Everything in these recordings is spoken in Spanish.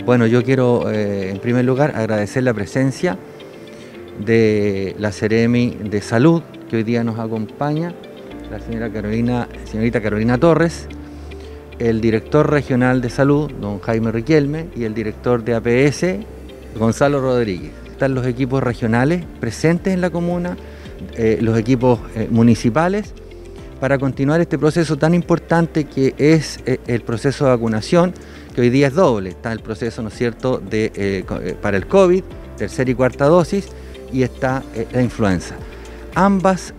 Bueno, yo quiero en primer lugar agradecer la presencia de la Seremi de Salud, que hoy día nos acompaña, la señorita Carolina Torres, el director regional de salud, don Jaime Riquelme, y el director de APS, Gonzalo Rodríguez. Están los equipos regionales presentes en la comuna, los equipos municipales, para continuar este proceso tan importante que es el proceso de vacunación, que hoy día es doble. Está el proceso, ¿no es cierto?, para el COVID, tercera y cuarta dosis, y está la influenza. Ambas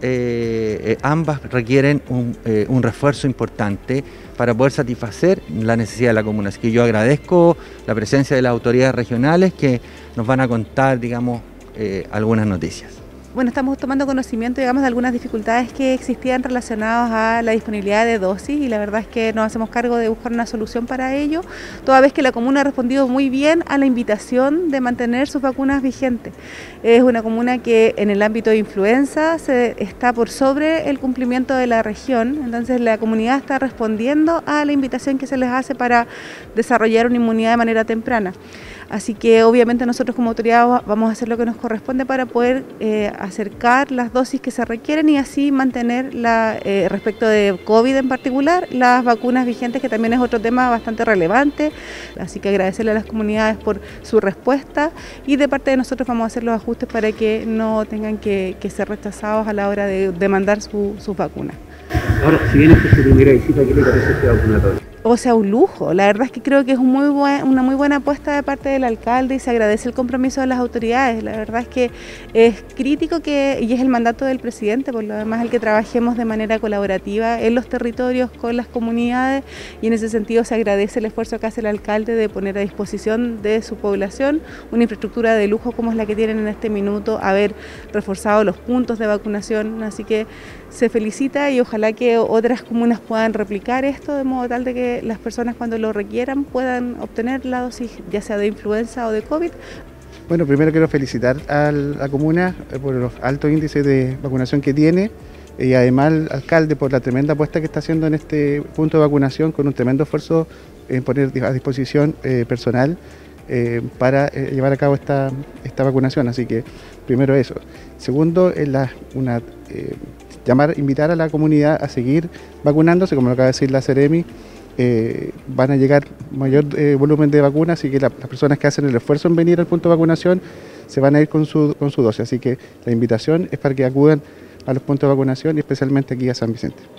requieren un refuerzo importante para poder satisfacer la necesidad de la comuna. Así que yo agradezco la presencia de las autoridades regionales que nos van a contar, digamos, algunas noticias. Bueno, estamos tomando conocimiento, digamos, de algunas dificultades que existían relacionadas a la disponibilidad de dosis, y la verdad es que nos hacemos cargo de buscar una solución para ello, toda vez que la comuna ha respondido muy bien a la invitación de mantener sus vacunas vigentes. Es una comuna que en el ámbito de influenza está por sobre el cumplimiento de la región, entonces la comunidad está respondiendo a la invitación que se les hace para desarrollar una inmunidad de manera temprana. Así que obviamente nosotros como autoridad vamos a hacer lo que nos corresponde para poder acercar las dosis que se requieren y así mantener, respecto de COVID en particular, las vacunas vigentes, que también es otro tema bastante relevante. Así que agradecerle a las comunidades por su respuesta, y de parte de nosotros vamos a hacer los ajustes para que no tengan que ser rechazados a la hora de demandar sus vacunas. Ahora, si bien esta es su primera visita, ¿qué le parece este vacunatorio? O sea, un lujo. La verdad es que creo que es una muy buena apuesta de parte del alcalde, y se agradece el compromiso de las autoridades. La verdad es que es crítico y es el mandato del presidente, por lo demás, el que trabajemos de manera colaborativa en los territorios con las comunidades, y en ese sentido se agradece el esfuerzo que hace el alcalde de poner a disposición de su población una infraestructura de lujo como es la que tienen en este minuto, haber reforzado los puntos de vacunación. Así que se felicita, y ojalá que otras comunas puedan replicar esto, de modo tal de que las personas, cuando lo requieran, puedan obtener la dosis, ya sea de influenza o de COVID. Bueno, primero quiero felicitar a la comuna por los altos índices de vacunación que tiene, y además al alcalde por la tremenda apuesta que está haciendo en este punto de vacunación, con un tremendo esfuerzo en poner a disposición personal para llevar a cabo esta vacunación. Así que primero eso. Segundo, invitar a la comunidad a seguir vacunándose, como lo acaba de decir la Seremi. Van a llegar mayor volumen de vacunas, así que las personas que hacen el esfuerzo en venir al punto de vacunación se van a ir con su dosis. Así que la invitación es para que acudan a los puntos de vacunación, y especialmente aquí a San Vicente.